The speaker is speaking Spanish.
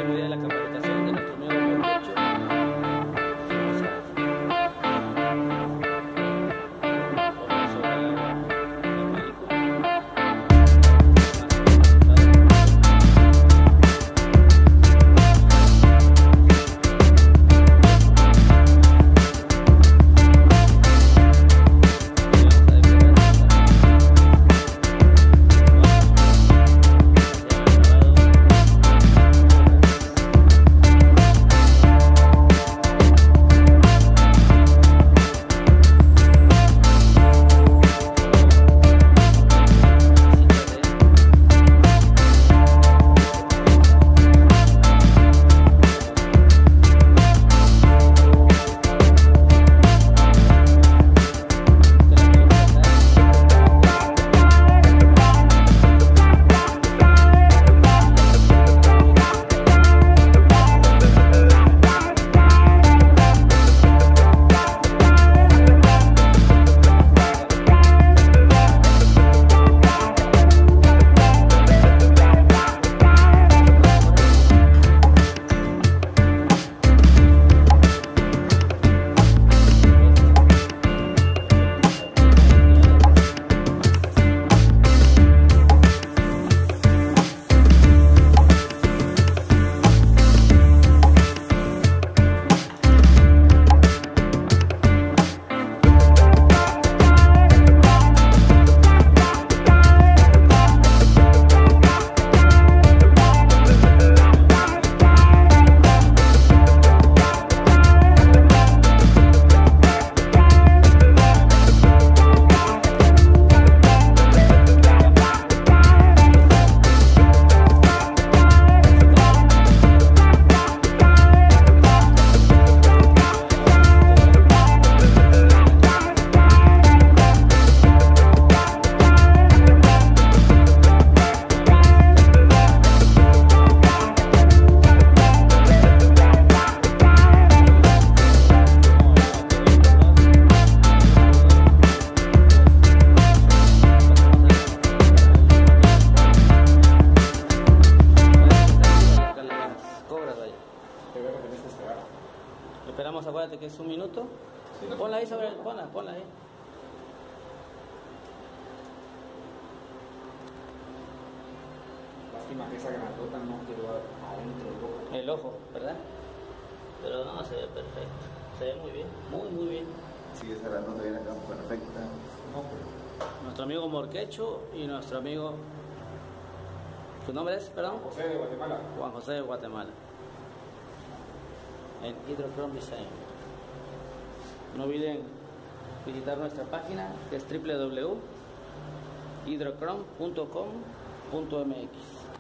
última día de la capacitación de nuestro amigo Morquecho. Esperamos, acuérdate que es un minuto. Sí, no. Ponla ahí sobre el... Ponla ahí. Lástima que esa granota no quedó adentro del ojo. El ojo, ¿verdad? Pero no, se ve perfecto. Se ve muy bien, muy bien. Sí, esa granota viene acá perfecta. No, pero... Nuestro amigo Morquecho y nuestro amigo... ¿Su nombre es, perdón? Juan José de Guatemala. Juan José de Guatemala. En Hydrochrome Design. No olviden visitar nuestra página, que es www.hydrochrome.com.mx.